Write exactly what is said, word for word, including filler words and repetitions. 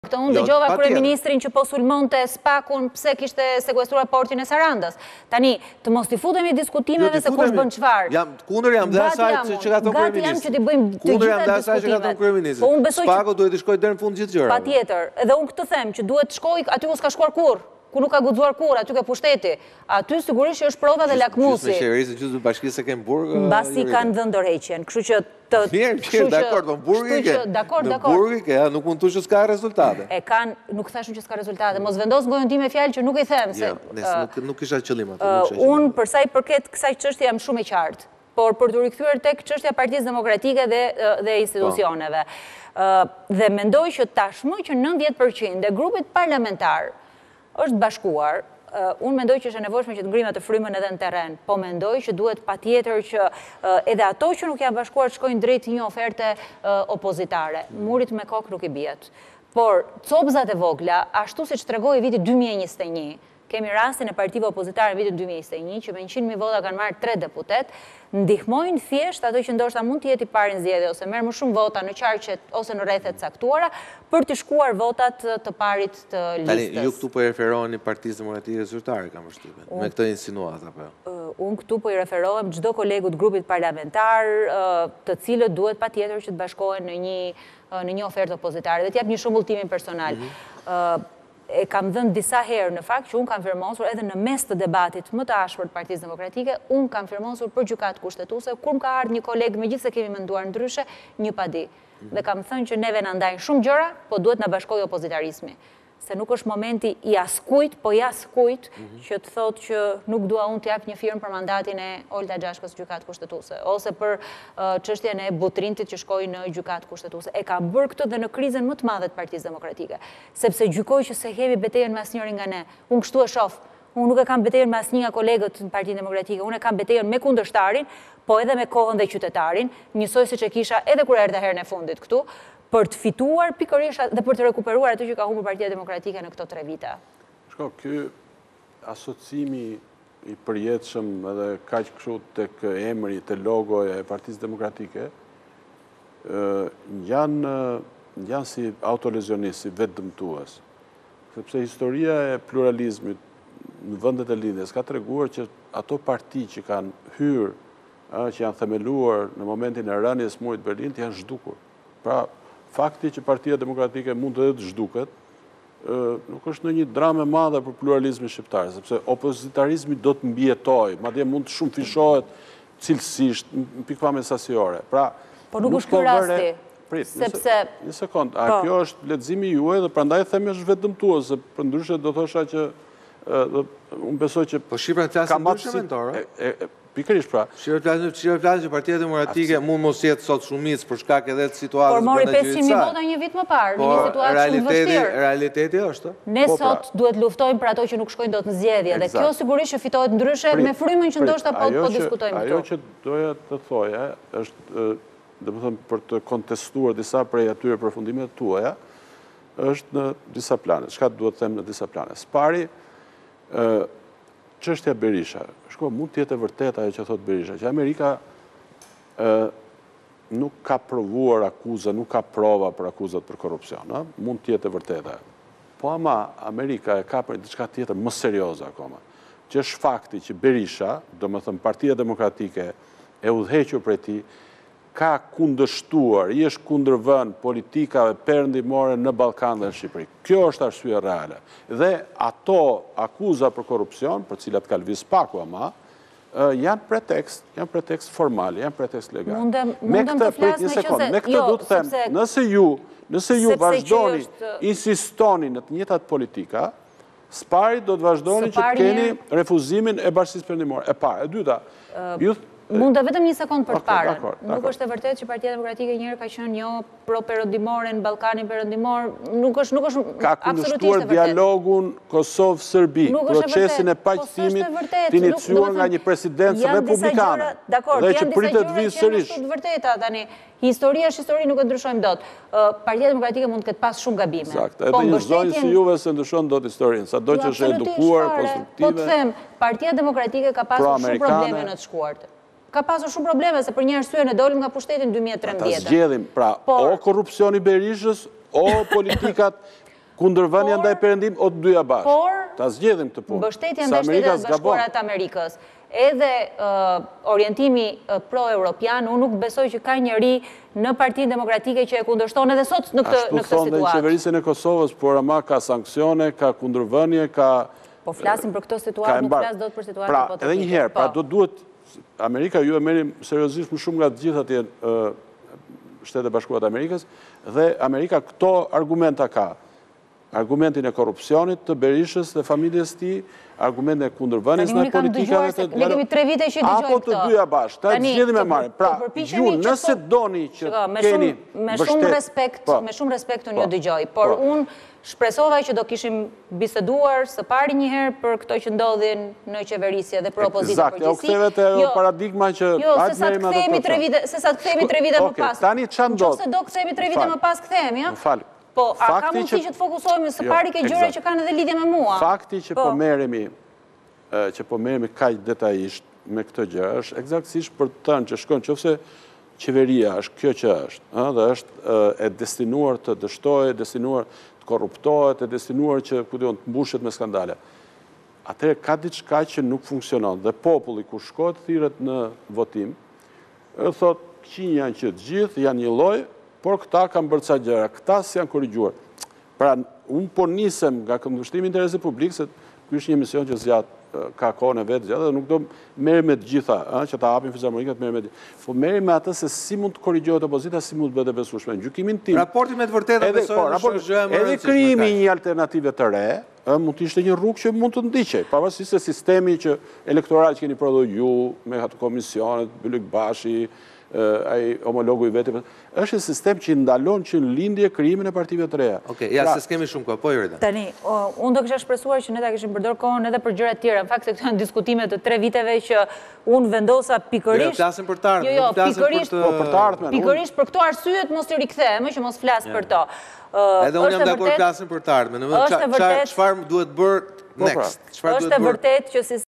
këtë unë dëgjova kryeministrin që po sulmonte Spakun pse kishte sekuestruar portin e Sarandas. Tani, të mos t'i futemi diskutimeve se kush bën çfarë. Jam kundër jam dhe asaj që ka thënë kryeministri. Gati jam që t'i bëjmë të Kundër jam gjitha dhe asaj që ka thënë kryeministri. Spaku duhet të shkojë deri në fund gjithë gjërat. Patjetër. Edhe unë këtë them që duhet të shkojë aty ku s'ka shkuar kurrë, ku nuk ka guxuar kur, aty ke pushteti. Aty sigurisht që është prova dhe lakmusi. Gjysmë e qeverisë, gjysmë e bashkisë e ke në burg. Mbasi kanë dhënë dorëheqjen. Kështu që të Mirë, mirë, dakord, po në burg i ke. Dakord, Në dakord. burg i ke, nuk mund të thush që s'ka rezultate. E kanë, nuk thashun që s'ka rezultate. Mos vendos gojën time fjalë që nuk i them se. Jo, nuk kisha qëllim atë. Unë për sa i përket kësaj çështje jam shumë e qartë. Por për të rikthyer tek çështja e Partisë Demokratike dhe dhe institucioneve. Dhe mendoj që tashmë që nëntëdhjetë përqind e grupit parlamentar është bashkuar, unë mendoj që është e nevojshme që të ngrimë atë frymën edhe në terren, po mendoj që duhet patjetër që edhe ato që nuk janë bashkuar të shkojnë drejt një oferte opozitare. Murit me kokë nuk i bjet. Por copzat e vogla, ashtu siç tregoi viti dy mijë e njëzet e një, kemi rastin e partive opozitare në vitin dy mijë e njëzet e një, që me njëqind mijë vota kanë marrë tre deputet, ndihmojnë thjesht ato që ndoshta mund të jetë i parë në zgjedhje ose merr më shumë vota në qarqet ose në rrethet caktuara për të shkuar votat të parit të listës. Tani, ju këtu po i referoheni Partisë Demokratike Zyrtare, kam përshtypjen, me këtë insinuatë apo jo? Unë këtu po i referohem çdo kolegu të grupit parlamentar, të cilët duhet patjetër që të bashkohen në një në një ofertë opozitare. Dhe t'jap një shembull timin personal. E kam dhënë disa herë në fakt që unë kam firmosur edhe në mes të debatit më të ashpër të Partisë Demokratike, unë kam firmosur për gjykatë kushtetuese, kur më ka ardhur një kolegë, megjithëse kemi menduar ndryshe, një padi. Dhe kam thënë që neve na ndajnë shumë gjëra, po duhet na bashkojë opozitarizmi. Se nuk është momenti i askujt, po i askujt që të thotë që nuk dua unë të jap një firmë për mandatin e Olta Gjashkës gjykatë kushtetuese, ose për çështjen e Butrintit që shkoi në gjykatë kushtetuese. E kam bërë këtë dhe në krizën më të madhe të Partisë Demokratike, sepse gjykoj që se hevi betejën me asnjërin nga ne. Unë kështu e shoh. Unë nuk e kam betejën me asnjë nga kolegët në Partinë Demokratike, unë e kam betejën me kundërshtarin, po edhe me kohën dhe qytetarin, njësoj siç e kisha edhe kur erdha herën e fundit këtu, për të fituar pikërisht dhe për të rekuperuar atë që ka humbur Partia Demokratike në këto tre vite. Shko, ky asociimi i përjetshëm edhe kaq kështu tek emri, te logoja e Partisë Demokratike, janë janë si autolezionist, si vetë dëmtues. Sepse historia e pluralizmit në vendet e lidhjes ka treguar që ato parti që kanë hyrë, që janë themeluar në momentin e rënies murit Berlin, janë zhdukur. Pra, fakti që Partia Demokratike mund të të zhduket, nuk është në një dramë e madhe për pluralizmin shqiptar, sepse opozitarizmi do të mbjetoj, madje mund të shumë fishohet cilësisht në pikpamje sasiore. Pra, po nuk është ky rasti. Prit, sepse një sekond, a kjo është leximi juaj dhe prandaj them është vetë dëmtues, se përndryshe do thosha që unë besoj që po Shqipëra flasin ndryshe mentor. Pikërisht pra. Shqipëra flasin që Partia Demokratike mund mos jetë sot shumicë për shkak edhe të situatës por mori pesëqind mijë vota një vit më parë, në një situatë shumë vështirë. Realiteti është. Ne sot duhet luftojmë për ato që nuk shkojnë dot në zgjedhje dhe kjo sigurisht që fitohet ndryshe me frymën që ndoshta po po diskutojmë këtu. Ajo që doja të thoja është, domethënë për të kontestuar disa prej atyre përfundimeve tuaja, është në disa plane. Çka duhet të them në disa plane? Spari, çështja Berisha. Shko, mund të jetë e vërtetë ajo që thot Berisha, që Amerika nuk ka provuar akuza, nuk ka prova për akuzat për korrupsion, mund të jetë e vërtetë. Po ama Amerika e ka për diçka tjetër më serioze akoma, që është fakti që Berisha, domethënë Partia Demokratike e udhëhequr prej tij, ka kundërshtuar, i është kundërvën politikave perëndimore në Ballkan dhe në Shqipëri. Kjo është arsye reale. Dhe ato akuza për korrupsion, për cilat ka lëviz Spaku ama, janë pretekst, janë pretekst formal, janë pretekst legal. Mundem, mundem të flas me këtë, me këtë do të them, nëse ju, nëse ju vazhdoni, insistoni në të njëjtat politika, Spari do të vazhdoni që të keni refuzimin e Bashkisë Perëndimore. E parë, e dyta, ju mund të vetëm një sekond për të parën. Nuk është e vërtetë që Partia Demokratike njëherë ka qenë jo pro-perëndimore në Ballkanin perëndimor, nuk është nuk është ka kundërshtuar dialogun Kosovë-Serbi, procesin e paqësimit të iniciuar nga një presidencë republikane. Dhe që pritet vijë sërish. Janë vërteta tani. Historia është histori, nuk e ndryshojmë dot. Partia Demokratike mund të ketë pas shumë gabime. Saktë. Edhe një zonjë si juve se ndryshon dot historinë, sado që është edukuar, konstruktive. Po të them, Partia Demokratike ka pasur shumë probleme në të shkuartë. Ka pasur shumë probleme, se për një arsye ne dolëm nga pushteti në dy mijë e trembëdhjetë. Ta zgjedhim, pra, o korrupsioni Berishës, o politikat kundërvënia ndaj Perëndim o të dyja bashkë. Por, ta zgjedhim këtë punë. Mbështetja ndaj Shtetet Bashkuara të Amerikës, edhe orientimi pro-europian, unë nuk besoj që ka njëri në Partinë Demokratike që e kundërshton edhe sot në këtë situatë. Ashtu thonë dhe në qeverisën e Kosovës, por ama ka sanksione, ka kundërvënie, ka... Po flasim për këtë situatë, nuk flas dot për situatë pra, hipotetike. Edhe një herë, pra do duhet Amerika ju e merri seriozisht më shumë nga të gjitha të Shtetet Bashkuara të Amerikës dhe Amerika këto argumenta ka. Argumentin e korrupsionit të Berishës dhe familjes tij, argumentin e kundërvënies në politikën e ne kemi tre vite që dëgjojmë apo të dyja bashkë. Ta zgjedhim e marrim. Pra, ju nëse doni që keni me shumë respekt, me shumë respekt unë ju dëgjoj, por unë shpresova që do kishim biseduar së pari një herë për këto që ndodhin në qeverisje dhe për opozitën përgjithësi. Eksakt, o ktheve te paradigma që jo, se sa të kthehemi tre vite, se sa të kthehemi tre vite më pas. Tani çan do. Nëse do kthehemi tre vite më pas kthehemi, ja? Fal. Po, a ka mundësi që të fokusohemi së pari ke gjëra që kanë edhe lidhje me mua? Fakti që po merremi që po merremi kaq detajisht me këtë gjë është eksaktësisht për të thënë që shkon nëse qeveria është kjo që është, ëh, dhe është e destinuar të dështojë, destinuar të korruptohet, e destinuar që ku diun të mbushet me skandale. Atëherë ka diçka që nuk funksionon dhe populli kur shkohet thirret në votim, e thot që janë që të gjithë janë një lloj, por këta kanë bërë ca gjëra, këta s'janë korrigjuar. Pra, unë po nisem nga kundërshtimi i interesit publik, se ky është një emision që zgjat ka kohën e vetë zgjat, dhe nuk do merrem me të gjitha, që ta hapin fizharmonikat, merrem me të gjitha. Po merrem me atë se si mund të korrigjohet opozita, si mund të bëhet e besueshme. Në gjykimin tim. Raporti me të vërtetë besoj është gjë më e rëndësishme. Edhe krijimi i një alternative të re, mund të ishte një rrugë që mund të ndiqej, pavarësisht se sistemi që elektoral që keni prodhuar ju me ato komisionet, Bylik Bashi, ai homologu i vetë, është një sistem që ndalon që në lindje krijimin e partive të reja. Okej, ja se s'kemi shumë kohë, po Jordan. Tani, unë do kisha shpresuar që ne ta kishim përdorur kohën edhe për gjëra të tjera. Në fakt se këto janë diskutime të tre viteve që unë vendosa pikërisht. Jo, flasim për të ardhmen, jo, nuk flasim për pikërisht, të për të ardhmen. Pikërisht për këto arsye të mos i rikthehemi, që mos flas për to. Edhe unë jam dakord flasim për të ardhmen. Çfarë duhet bërë next? Çfarë duhet është e bërë? vërtet që